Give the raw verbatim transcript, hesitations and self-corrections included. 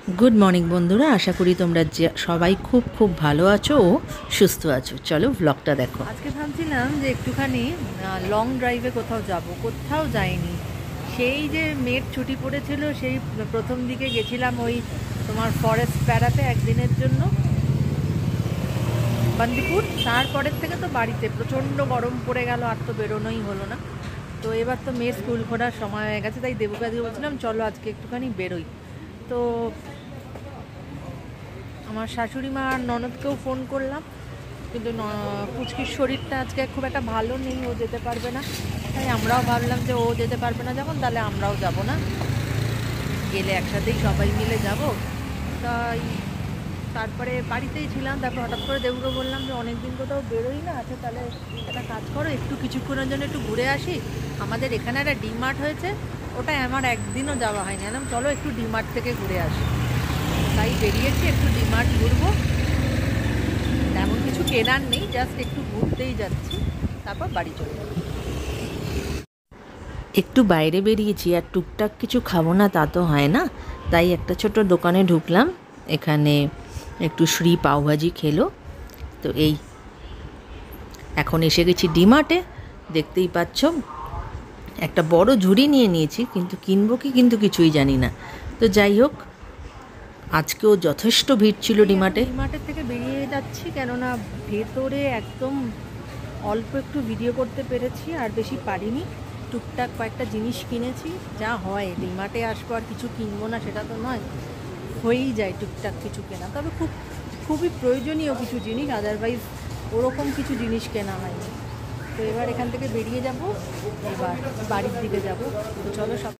Good morning बंधुरा आशा करी तुम्हारा सबाई खूब खूब भालो आछो ओ सुस्थ आछो। चलो ब्लगटा देखो। आज के भाबছিলাম যে একটুখানি লং ড্রাইভে কোথাও যাব, কোথাও যাইনি। সেই যে মেয়ের ছুটি পড়েছিল সেই প্রথম দিকে গেছিলাম ওই তোমার ফরেস্ট প্যারাতে একদিনের জন্য বান্দিপুর। তারপরের থেকে তো বাড়িতে প্রচণ্ড গরম পড়ে গেল, আর তো বেরোনোই হলো না। তো এবার তো মেয়ের স্কুল খোলার সময় হয়ে গেছে, তাই দেবুকাদিকে বলছিলাম চলো আজকে একটুখানি বেরোই। তো আমার শাশুড়ি মা আর ননদকেও ফোন করলাম, কিন্তু পুচকির শরীরটা আজকে খুব একটা ভালো নেই, ও যেতে পারবে না। তাই আমরাও ভাবলাম যে ও যেতে পারবে না যখন, তাহলে আমরাও যাব না, গেলে একসাথেই সবাই মিলে যাব। তাই তারপরে বাড়িতেই ছিলাম। তারপর হঠাৎ করে দেবুকে বললাম যে অনেক দিন কোথাও বেরোই না, আচ্ছা তাহলে একটা কাজ করো, একটু কিছুক্ষণের জন্য একটু ঘুরে আসি। আমাদের এখানে একটা ডিমার্ট হয়েছে, ওটাই আমার একদিনও যাওয়া হয়নি। আমি চলো একটু ডিমার্ট থেকে ঘুরে আসি। তাই বেরিয়েছি, একটু ডিমার্ট ঘুরবো। তেমন কিছু কেনার নেই, জাস্ট একটু ঘুরতেই যাচ্ছি, তারপর বাড়ি চলে যাবো। একটু বাইরে বেরিয়েছি, আর টুকটাক কিছু খাবো না তা তো হয় না। তাই একটা ছোট দোকানে ঢুকলাম, এখানে একটু শ্রী পাওভাজি খেলো। তো এই এখন এসে গেছি ডিমার্টে, দেখতেই পাচ্ছ একটা বড় ঝুড়ি নিয়ে নিয়েছি, কিন্তু কিনবো কি কিন্তু কিছুই জানি না। তো যাই হোক, আজকেও যথেষ্ট ভিড় ছিল ডিমার্টে। ডিমার্টের থেকে বেরিয়ে যাচ্ছি, কেননা ভেতরে একদম অল্প একটু ভিডিও করতে পেরেছি, আর বেশি পারিনি। টুকটাক কয়েকটা জিনিস কিনেছি, যা হয় ডিমার্টে আসবো আর কিছু কিনবো না সেটা তো নয়, হয়েই যায় টুকটাক কিছু কেনা। তবে খুব খুবই প্রয়োজনীয় কিছু জিনিস, আদারওয়াইজ ওরকম কিছু জিনিস কেনা হয়নি। তো এবার এখান থেকে বেরিয়ে যাব, এবার বাড়ির দিকে যাব। তো চলো সব